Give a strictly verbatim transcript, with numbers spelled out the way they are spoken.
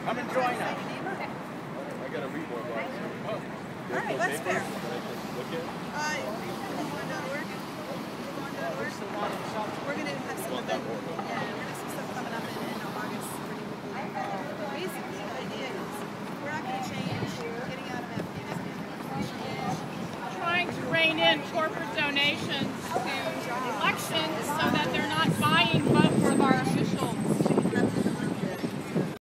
Come and join us. I gotta read more about it. Oh. All right, let's fair. Look at it. Uh, we're going to have some event. Yeah, we're going to have some stuff coming up in, in August. Basically, the idea is we're not going to change getting out of Afghanistan. Trying to rein in corporate donations to elections so that they're not buying votes for our